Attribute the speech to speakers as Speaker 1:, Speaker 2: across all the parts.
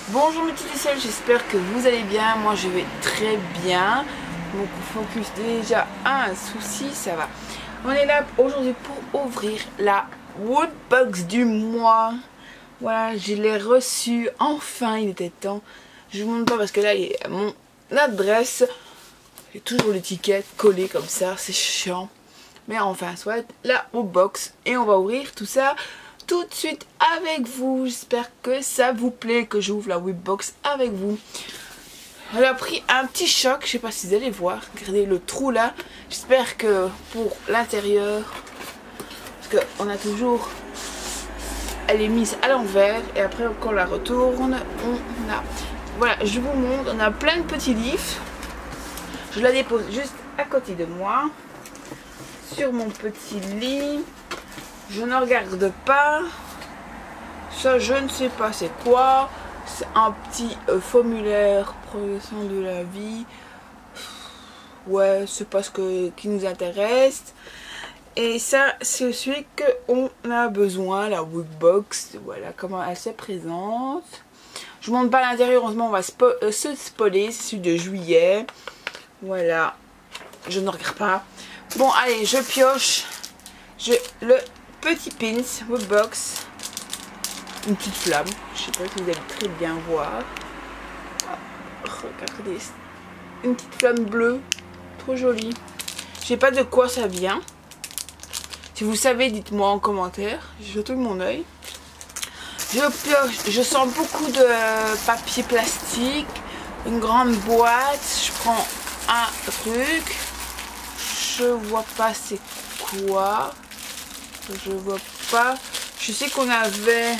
Speaker 1: Bonjour mes petites aisselles, j'espère que vous allez bien. Moi je vais très bien. Donc focus déjà un souci, ça va. On est là aujourd'hui pour ouvrir la Woodbox du mois. Voilà, je l'ai reçu enfin, il était temps. Je vous montre pas parce que là il y a mon adresse. J'ai toujours l'étiquette collée comme ça, c'est chiant. Mais enfin, soit la Woodbox et on va ouvrir tout ça tout de suite avec vous. J'espère que ça vous plaît que j'ouvre la Woodbox avec vous. Elle a pris un petit choc, je sais pas si vous allez voir. Regardez le trou là. J'espère que pour l'intérieur, parce qu'on a toujours, elle est mise à l'envers et après quand on la retourne, on a, voilà, je vous montre, on a plein de petits livres. Je la dépose juste à côté de moi, sur mon petit lit. Je ne regarde pas. Ça, je ne sais pas c'est quoi. C'est un petit formulaire progression de la vie. Ouais, c'est pas ce qui nous intéresse. Et ça, c'est celui qu'on a besoin, la Woodbox. Voilà comment elle se présente. Je vous montre pas l'intérieur, heureusement, on va se spoiler. C'est celui de juillet. Voilà. Je ne regarde pas. Bon, allez, je pioche. Le petit pins Woodbox. Une petite flamme. Je sais pas si vous allez très bien voir. Oh, regardez. Une petite flamme bleue. Trop jolie. Je sais pas de quoi ça vient. Si vous savez, dites-moi en commentaire. J'ai surtout mon œil. Je pioche. Je sens beaucoup de papier plastique. Une grande boîte. Je prends un truc. Je vois pas c'est quoi. Je vois pas. Je sais qu'on avait.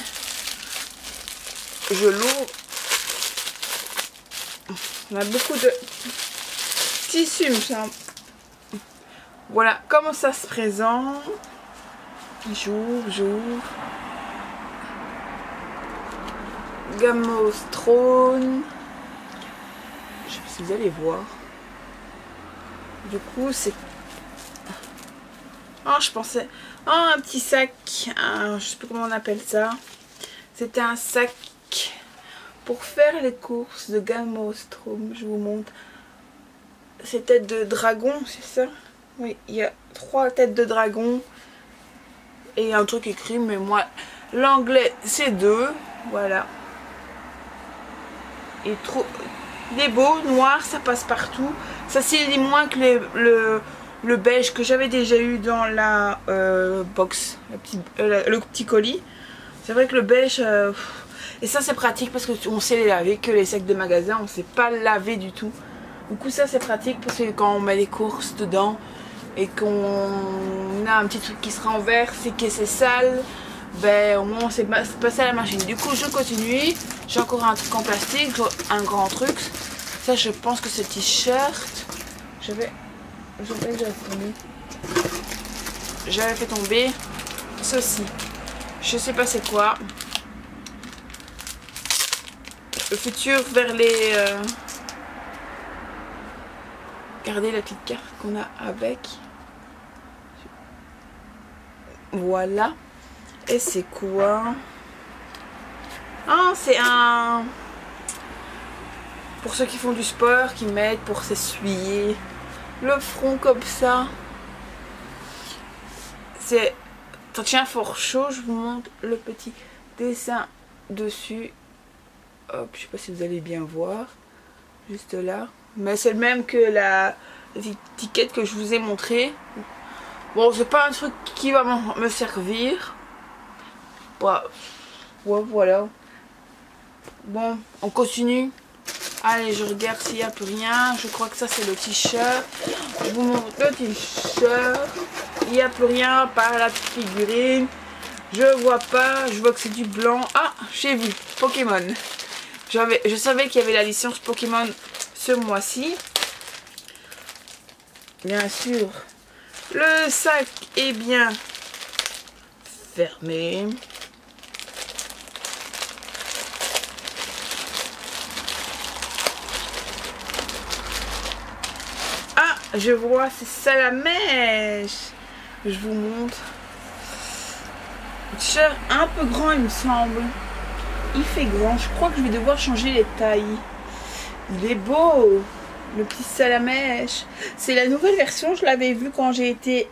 Speaker 1: Je l'ouvre. On a beaucoup de tissu, me semble. Voilà comment ça se présente. J'ouvre. Game of Thrones. Je sais pas si vous allez voir. Du coup, c'est. Oh, je pensais. Oh, un petit sac. Je sais pas comment on appelle ça. C'était un sac pour faire les courses de Game of Thrones. Je vous montre. C'est tête de dragon, c'est ça? Oui, il y a 3 têtes de dragon. Et un truc écrit, mais moi, l'anglais, c'est 2. Voilà. Et trop. Il est beau, noir, ça passe partout. Ça s'y moins que le beige que j'avais déjà eu dans la box, le petit colis. C'est vrai que le beige, et ça c'est pratique parce qu'on sait les laver, que les sacs de magasin, on sait pas laver du tout. Du coup ça c'est pratique parce que quand on met les courses dedans et qu'on a un petit truc qui sera en verre, c'est que c'est sale, ben au moins c'est passé à la machine. Du coup je continue, j'ai encore un truc en plastique, un grand truc. Ça je pense que c'est t-shirt. J'avais fait tomber ceci. Je sais pas c'est quoi. Le futur vers les. Regardez la petite carte qu'on a avec. Voilà. Et c'est quoi? Ah, c'est un. Pour ceux qui font du sport, qui mettent pour s'essuyer le front comme ça. C'est. Ça tient fort chaud, je vous montre le petit dessin dessus. Hop, je sais pas si vous allez bien voir. Juste là. Mais c'est le même que l'étiquette que je vous ai montré. Bon, c'est pas un truc qui va me servir. Ouais, voilà. Bon, on continue. Allez, je regarde s'il n'y a plus rien. Je crois que ça c'est le t-shirt. Je vous montre le t-shirt. Il n'y a plus rien par la figurine. Je vois pas. Je vois que c'est du blanc. Ah, j'ai vu. Pokémon. Je savais qu'il y avait la licence Pokémon ce mois-ci. Bien sûr. Le sac est bien fermé. Ah, je vois, c'est ça la mèche. Je vous montre. Un t-shirt un peu grand, il me semble. il fait grand. Je crois que je vais devoir changer les tailles. Il est beau, le petit salamèche. C'est la nouvelle version, je l'avais vu quand j'ai été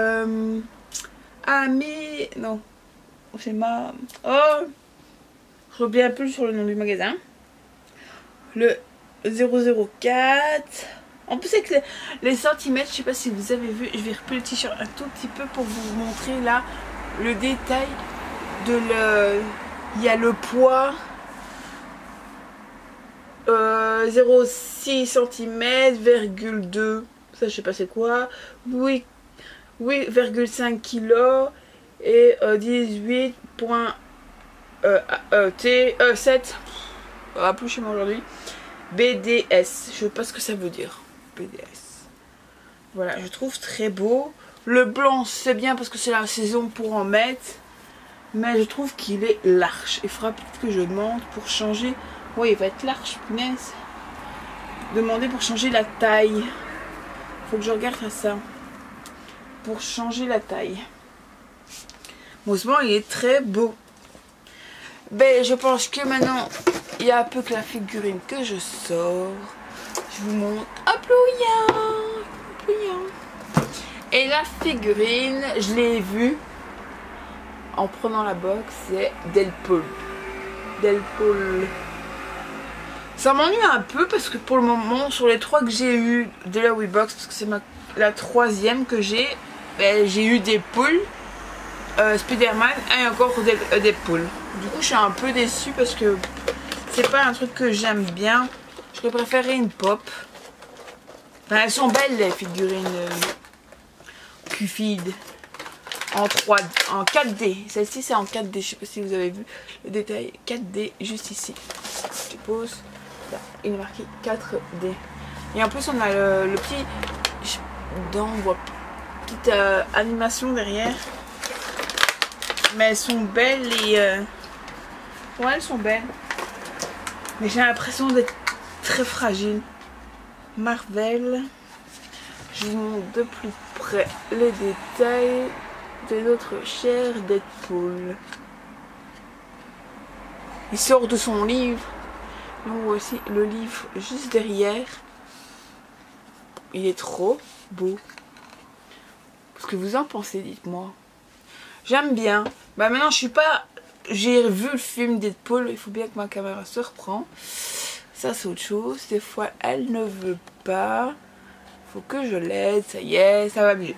Speaker 1: non, c'est ma... Oh, je reviens un peu sur le nom du magasin. Le 004. En plus avec les centimètres, je sais pas si vous avez vu, je vais replier le t-shirt un tout petit peu pour vous montrer là le détail de le... Il y a le poids 0,6 cm,2. Ça je sais pas c'est quoi. 8,5 kg et 18,7. Plus chez moi aujourd'hui. BDS. Je sais pas ce que ça veut dire. BDS. Voilà, je trouve très beau. Le blanc c'est bien parce que c'est la saison pour en mettre. Mais je trouve qu'il est large. Il faudra peut-être que je demande pour changer. Oui, il va être large, punaise. Demander pour changer la taille. Faut que je regarde à ça. Pour changer la taille. Heureusement, il est très beau. Ben, je pense que maintenant, il y a un peu que la figurine que je sors. Je vous montre. Hop là, et la figurine, je l'ai vue en prenant la box, c'est Deadpool. Ça m'ennuie un peu parce que pour le moment, sur les 3 que j'ai eu de la Weebox, parce que c'est la 3e que j'ai, ben, j'ai eu Deadpool, Spider-Man et encore Deadpool. Du coup, je suis un peu déçue parce que c'est pas un truc que j'aime bien. Je préférerais une pop. Enfin, elles sont belles les figurines Cufid en 4D. Celle-ci c'est en 4D. Je sais pas si vous avez vu le détail 4D juste ici. Je pose. Là, il est marqué 4D. Et en plus on a le petit petite animation derrière. Mais elles sont belles et ouais, elles sont belles. Mais j'ai l'impression d'être très fragile. Marvel. Je vous montre de plus près les détails de notre cher Deadpool. Il sort de son livre. On voit aussi le livre juste derrière. Il est trop beau. Ce que vous en pensez, dites-moi. J'aime bien. Bah maintenant je suis pas... J'ai vu le film Deadpool. Il faut bien que ma caméra se reprend. Ça c'est autre chose. Des fois elle ne veut pas. Faut que je l'aide. Ça y est, ça va mieux.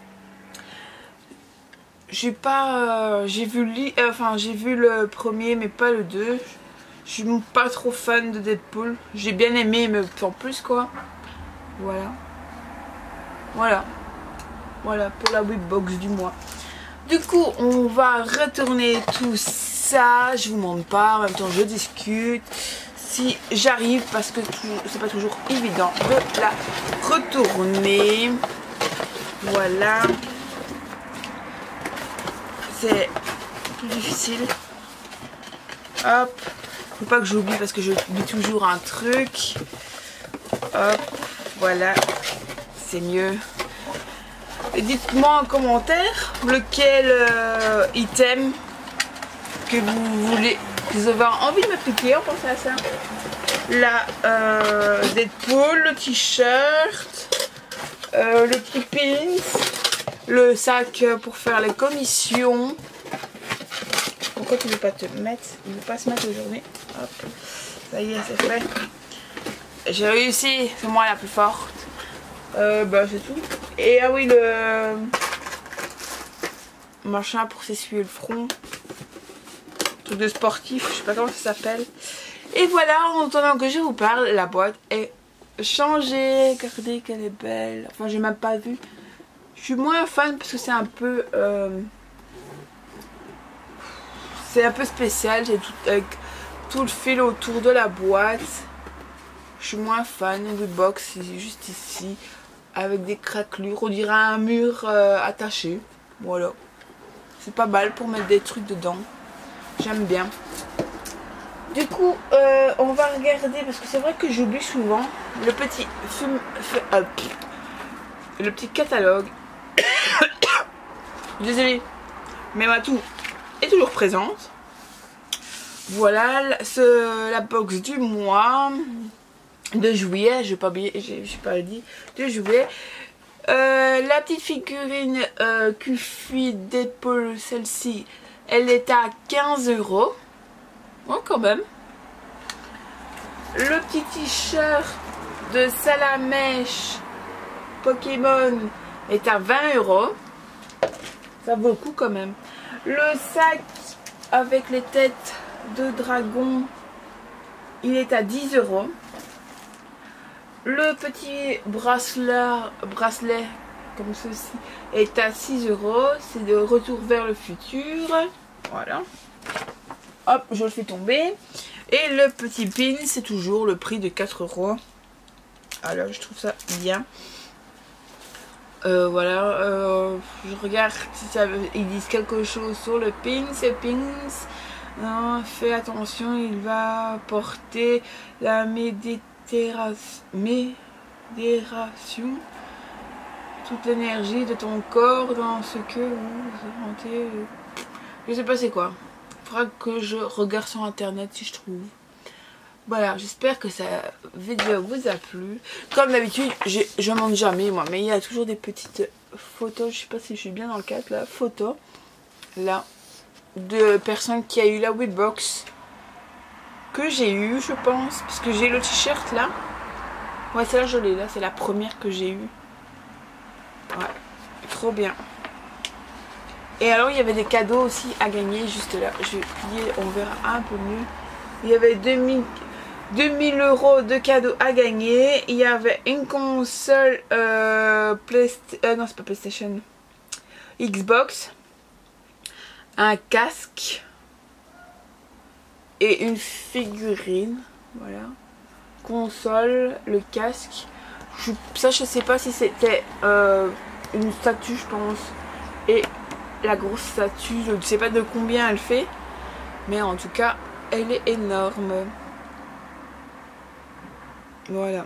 Speaker 1: J'ai pas... j'ai vu le premier mais pas le 2. Je suis pas trop fan de Deadpool. J'ai bien aimé mais en plus quoi. Voilà. Voilà pour la Weebox du mois. Du coup on va retourner tout ça. Je vous montre pas. En même temps je discute. Si j'arrive parce que c'est pas toujours évident de la retourner. Voilà. C'est plus difficile. Hop. Faut pas que j'oublie parce que j'oublie toujours un truc. Hop. Voilà. C'est mieux. Et dites-moi en commentaire lequel item que vous voulez, que vous avez envie de m'appliquer. On pense à ça. La Deadpool, le t-shirt, le petit pins, le sac pour faire les commissions. Pourquoi tu veux pas te mettre? Il veut pas se mettre aujourd'hui. Hop, ça y est, c'est fait. J'ai réussi, c'est moi la plus forte. Bah c'est tout. Et ah oui, le machin pour s'essuyer le front. Truc de sportif, je sais pas comment ça s'appelle. Et voilà, en attendant que je vous parle, la boîte est changée. Regardez qu'elle est belle. Enfin, j'ai même pas vu. Je suis moins fan parce que c'est un peu spécial. J'ai avec tout le fil autour de la boîte. Je suis moins fan du box, juste ici, avec des craquelures. On dirait un mur attaché. Voilà. C'est pas mal pour mettre des trucs dedans. J'aime bien. Du coup, on va regarder, parce que c'est vrai que j'oublie souvent, le petit le petit catalogue. Désolée, mais ma toux est toujours présente. Voilà la box du mois de juillet, je n'ai pas dit, de juillet. La petite figurine Kufi Deadpool, celle-ci, elle est à 15 €. Oh, quand même. Le petit t-shirt de Salamèche Pokémon est à 20 €. Ça vaut le coup quand même. Le sac avec les têtes de dragon, il est à 10 €. Le petit bracelet comme ceci est à 6 €. C'est de Retour vers le futur. Voilà. Hop, je le fais tomber. Et le petit pin, c'est toujours le prix de 4 €. Alors, je trouve ça bien. Voilà. Je regarde si ils disent quelque chose sur le pin. C'est pins. Non, fais attention, il va porter la médération. Toute l'énergie de ton corps dans ce que vous sentez. Je sais pas c'est quoi. Il faudra que je regarde sur internet si je trouve. Voilà, j'espère que cette vidéo vous a plu. Comme d'habitude, je montre jamais moi, mais il y a toujours des petites photos. Je sais pas si je suis bien dans le cadre là. Photos là de personnes qui a eu la Weedbox que j'ai eu, je pense, parce que j'ai le t-shirt là. Ouais, celle-là je l'ai là, c'est la première que j'ai eue. Ouais, trop bien. Et alors il y avait des cadeaux aussi à gagner juste là. Je vais plier, on verra un peu mieux. Il y avait 2000 € de cadeaux à gagner. Il y avait une console non c'est pas PlayStation, Xbox, un casque et une figurine. Voilà, console, le casque. Ça je sais pas si c'était une statue je pense. Et la grosse statue, je ne sais pas de combien elle fait, mais en tout cas elle est énorme. Voilà.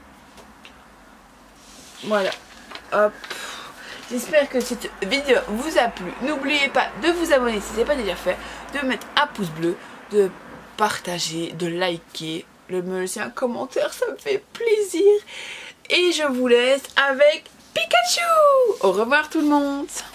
Speaker 1: Voilà. Hop. J'espère que cette vidéo vous a plu. N'oubliez pas de vous abonner si ce n'est pas déjà fait, de mettre un pouce bleu, de partager, de liker, de me laisser un commentaire, ça me fait plaisir. Et je vous laisse avec Pikachu. Au revoir tout le monde.